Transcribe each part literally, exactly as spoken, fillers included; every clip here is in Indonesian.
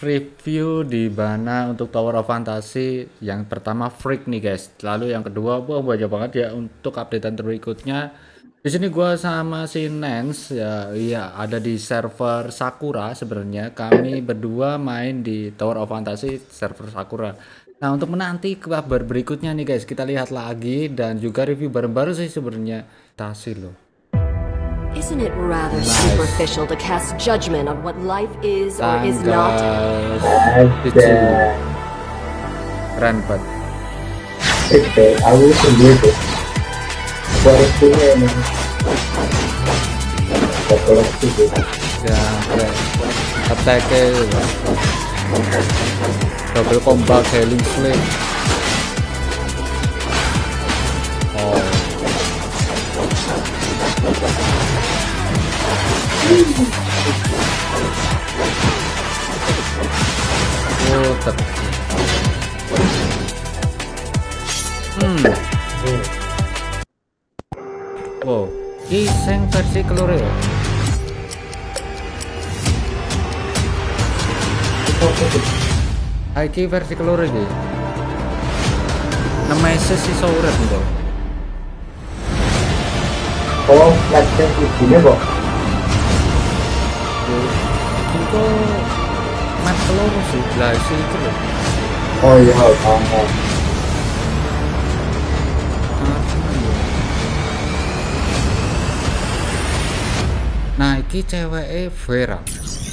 review di mana untuk Tower of Fantasy. Yang pertama Freak nih guys. Lalu yang kedua, wah banyak banget ya untuk updatean berikutnya. Di sini gua sama si Nance ya, iya ada di server Sakura sebenarnya. Kami berdua main di Tower of Fantasy server Sakura. Nah, untuk menanti kabar berikutnya nih guys, kita lihat lagi dan juga review bareng-bareng sih sebenarnya. Tasi loh. Isn't it rather Nice. superficial to cast judgment on what life is or is not? Tanggal keren banget. Oke, aku sendiri baru punya ini koleksi gitu. Ya, keren. Attack double combat healing flame. Oh. Oh, ter Hmm. Wow, ini sing versi keluar ya? Iki versi keluar iki. Nemesis si Sauret itu. Oh, flashnya ibunya kok. Itu map keluar sih, lah isi itu loh. Oh iya, paham. Nah, iki ceweke Vera.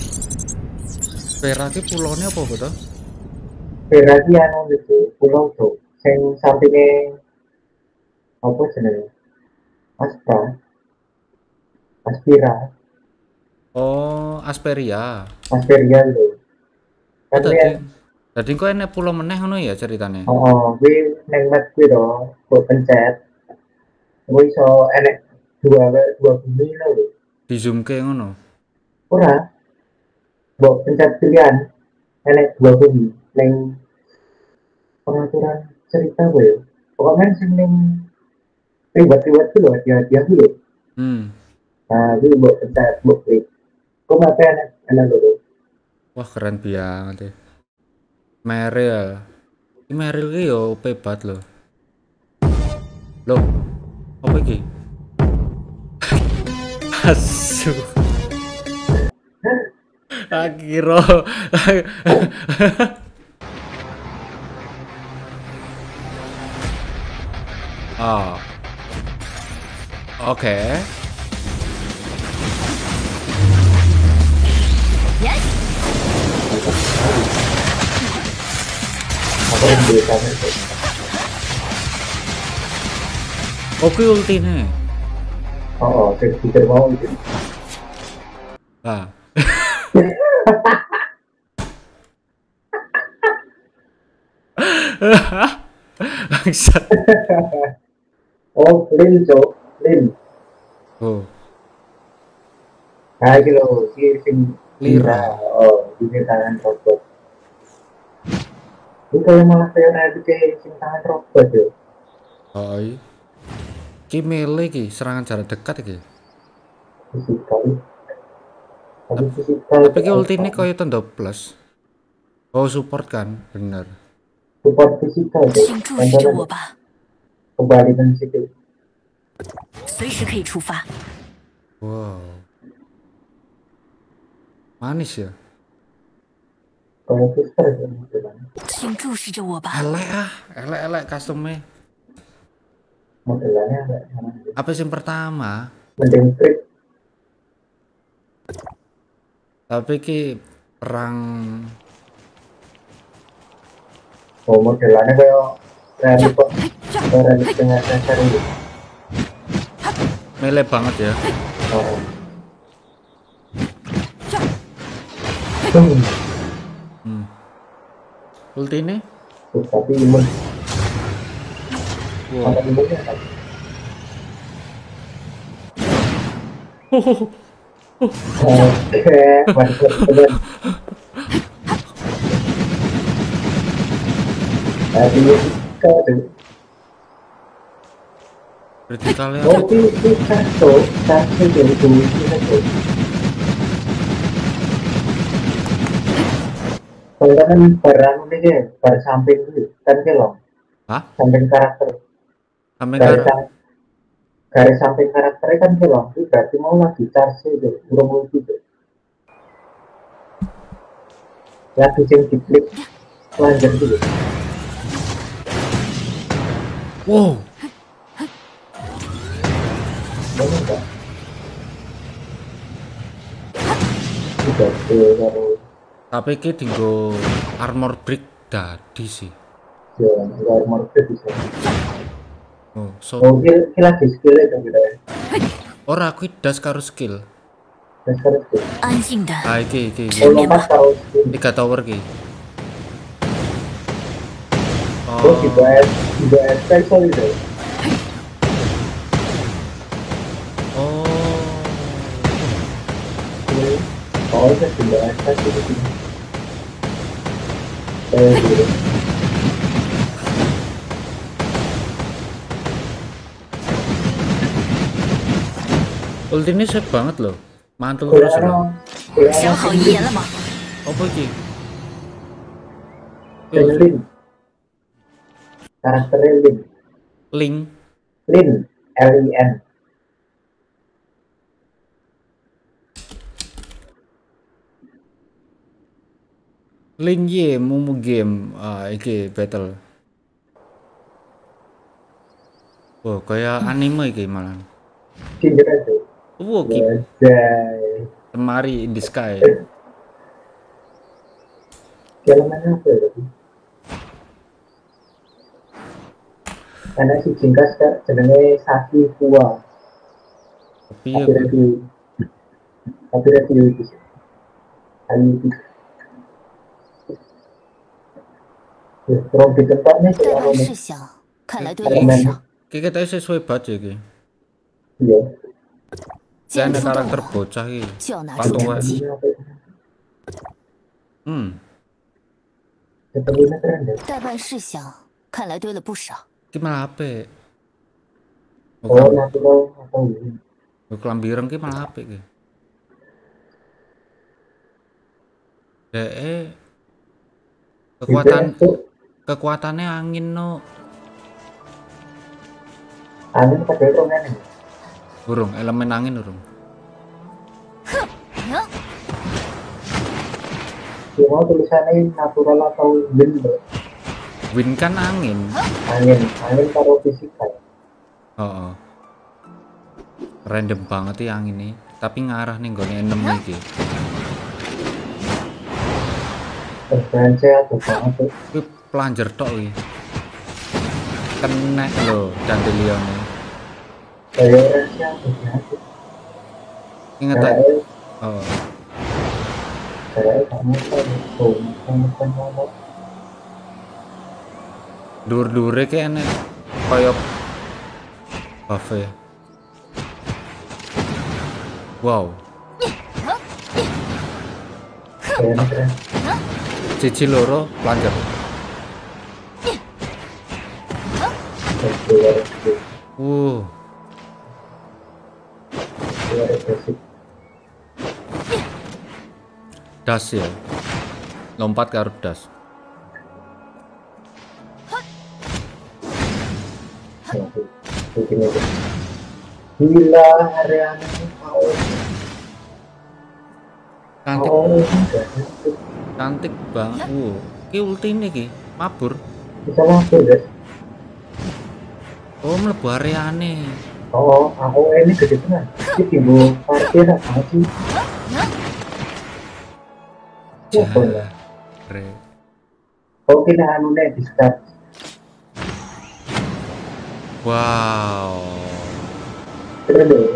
Vera ki pulone apa betul? Berarti anu gitu, pulau tuh, sing sampingnya apa jenenge? Aspra, Aspira, Oh, Asperia. Asperia gitu. Oh, Kan tadi dia, tadi kok enek pulau meneh ngono ya ceritanya. oh, gue neng map gue dong, gue pencet, gue iso enek dua dua bumi lah lho. Di zoom ke ngono. Ora, gue pencet pilihan, enek dua bumi, neng pengaturan cerita gue ya. Pokoknya sing neng ribet-ribet dulu, hadiah-hadiah dulu. Hmm. Nah, gue gue pencet, gue klik. Gue mapnya enek, enek dulu. Wah, keren banget ya. Meryl. Ini Meryl ki yo O P banget loh. Loh, apa iki? Asu. Akiro. Oh. Oke. Apa yang beritanya itu? Oke ultine. Oh, saya pikir mau itu. Ah. Bangsat. Oh, Lin, Cok. Lin. Oh, Nah, gitu loh. Si sing Lira. Oh, ini tangan robot. Ini kayak malah kayak nanti kayak sing tangan robot ya. Oh, iya. Ki melee ki, serangan jarak dekat iki. Fisikal. Tapi fisikal. Tapi ki ultine koyo tanda plus. Oh, support kan, bener. Support fisikal deh. 请注视着我吧， Kebalikan situ. 随时可以出发。 Wow. Manis ya. Kayak suster ya. Gitu kan. 请注视着我吧， Elek ah, elek-elek customnya. Modelannya agak sama. Apa sih yang pertama? Mending trik. Tapi ki perang Oh, modelannya kayak realik kok. Kayak realik dengan dasar itu. melee banget ya. Oh. Hmm. Hmm. Ultine? Tuh, tapi imun. Wow. Apa imunnya kan? Oke, mantap bener. Tadi kau tuh, Kritikalnya oh itu satu, satu dari dulu itu satu. Soalnya kan barang ini kayak bar samping itu kan kelong Hah? samping karakter Sampai garis, kar sam- garis samping karakternya kan kelong itu berarti mau lagi charge itu urung gitu lagi yang diklik lanjut gitu wow, mana enggak tidak baru tapi ki dinggo armor brick dadi sih. ya nggak market bisa Oh, so oh kita lagi skill itu kita ya ora kuwi das karo skill. dan sekarang skill 安静的 Ah iki iki iki. oh lompat tahu skill Tiga tower ki. oh Oh, di bawah di bawah special itu oh. oh itu di bawah special itu eh gitu Ulti ini set banget loh. Mantul terus loh. Kuliah 想好遗言了吗？ Apa iki? Lin karakternya Lin Link. Lin L I N Link ye mumu game. Ah iki battle. Oh, kayak anime iki malah. Kinder itu Wow, ki Wajay temari in the sky. Elemennya apa ya tadi? Karena si Jingkas kan jenenge Saki Fuwa Tapi ya tapi tadi tapi tadi itu sih ayo itu ya terus di tempatnya 代 kayak apa 办 nih 事项看来堆了不 elemen 少， ki kita sesuai budget iki. iya 既然 Saya 出动 karakter 了， bocah iki. 就要拿出 Patung 成 wae. 绩。 ini apa itu Hmm. sepertinya keren deh 代办事项看来堆了不少， Ki malah apik. oh Bukan, nanti lo atau ini kelambi ireng ki malah apik ki. Dee kekuatan itu kekuatannya angin no. angin pada rongan ini Urung, elemen angin urung. dia mau tulisannya natural atau wind loh. Wind kan angin. angin angin karo fisikal Oh, oh. Random banget ya angin ini. Tapi ngarah nih gone enemy iki. terbanyak atau banget tuh Kuwi pelanjer tok iki. Kena lho dandelione. kayak orangnya atau banget Ingat tak? kayak Oh. kayak kamu kan tuh kamu kan ngomong Dur-dure ki enek kaya buff-e. Wow, keren keren cici loro pelanjer. keluar Uh, keluar basic das ya. Lompat karo das. begini tuh gila area ini mau Cantik, mau enggak cantik banget. Uh, ki ulti ini ki mabur. bisa masuk guys Oh, mlebu areane. oh aku ini gede banget ini timbul parkir apa sih ya boleh Jare. oke nah anu nih di start Wow. keren deh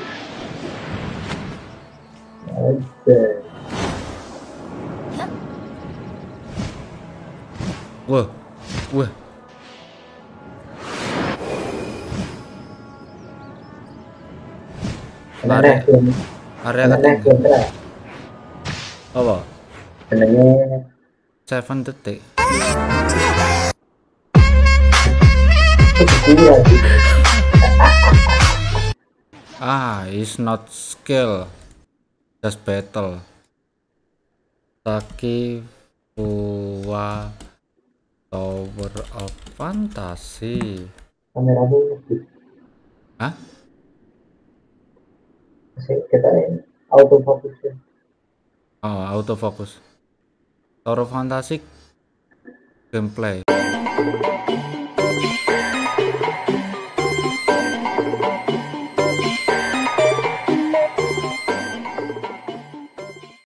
oke Wah. Wah. Lari. Nenek belum Area nenek ketinggi. belum terang Apa? neneknya seven detik. gue lagi Ah, is not skill. Just battle. Taki Aqua Tower of Fantasy. Kameramu ngebut. Hah? Masih kita ini autofocus ya. Oh, autofocus. Tower of Fantasy gameplay.